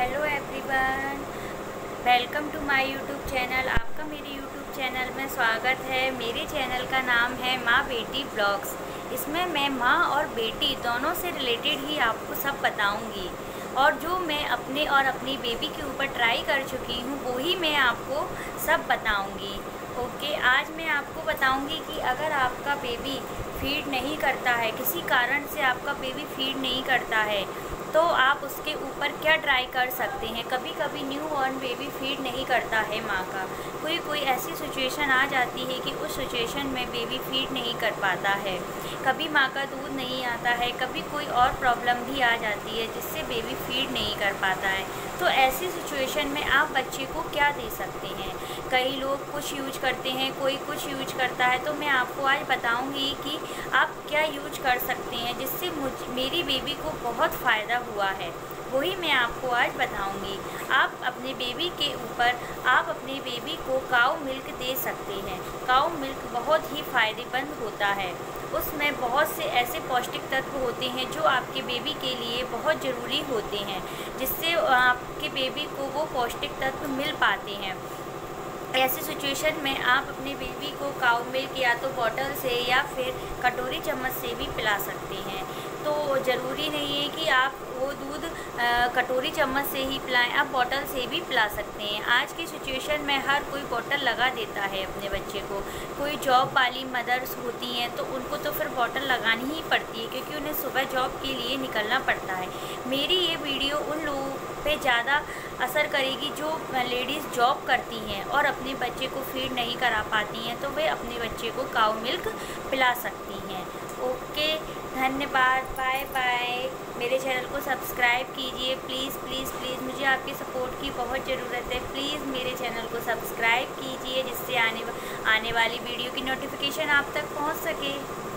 Hello everyone, welcome to my YouTube channel. आपका मेरे YouTube channel में स्वागत है। मेरे चैनल का नाम है माँ बेटी ब्लॉग्स। इसमें मैं माँ और बेटी दोनों से रिलेटेड ही आपको सब बताऊंगी, और जो मैं अपने और अपनी बेबी के ऊपर ट्राई कर चुकी हूँ वही मैं आपको सब बताऊंगी। ओके, आज मैं आपको बताऊंगी कि अगर आपका बेबी फीड नहीं करता है, किसी कारण से आपका बेबी फीड नहीं करता है, तो आप उसके ऊपर क्या ट्राई कर सकते हैं। कभी कभी न्यू बॉर्न बेबी फीड नहीं करता है माँ का, कोई ऐसी सिचुएशन आ जाती है कि उस सिचुएशन में बेबी फीड नहीं कर पाता है, कभी माँ का दूध नहीं आता है, कभी कोई और प्रॉब्लम भी आ जाती है जिससे बेबी फीड नहीं कर पाता है। तो ऐसी सिचुएशन में आप बच्चे को क्या दे सकते हैं। कई लोग कुछ यूज करते हैं, कोई कुछ यूज करता है, तो मैं आपको आज बताऊंगी कि आप क्या यूज कर सकते हैं जिससे मेरी बेबी को बहुत फ़ायदा हुआ है, वही मैं आपको आज बताऊंगी। आप अपने बेबी के ऊपर आप अपने बेबी को काऊ मिल्क दे सकते हैं। काऊ मिल्क बहुत ही फ़ायदेमंद होता है, उसमें बहुत से ऐसे पौष्टिक तत्व होते हैं जो आपके बेबी के लिए बहुत ज़रूरी होते हैं, जिससे आपके बेबी को वो पौष्टिक तत्व मिल पाते हैं। ऐसी सिचुएशन में आप अपने बेबी को काऊ मिल्क या तो बॉटल से या फिर कटोरी चम्मच से भी पिला सकते हैं। तो ज़रूरी नहीं है कि आप वो दूध कटोरी चम्मच से ही पिलाएं, आप बॉटल से भी पिला सकते हैं। आज की सिचुएशन में हर कोई बॉटल लगा देता है अपने बच्चे को। कोई जॉब वाली मदर्स होती हैं तो उनको तो फिर बॉटल लगानी ही पड़ती है, क्योंकि उन्हें सुबह जॉब के लिए निकलना पड़ता है। मेरी ये वीडियो उन लोगों पे ज़्यादा असर करेगी जो लेडीज़ जॉब करती हैं और अपने बच्चे को फीड नहीं करा पाती हैं, तो वे अपने बच्चे को काऊ मिल्क पिला सकती हैं। ओके, धन्यवाद, बाय बाय। मेरे चैनल को सब्सक्राइब कीजिए प्लीज़ प्लीज़ प्लीज़, मुझे आपकी सपोर्ट की बहुत ज़रूरत है। प्लीज़ मेरे चैनल को सब्सक्राइब कीजिए जिससे आने वाली वीडियो की नोटिफिकेशन आप तक पहुंच सके।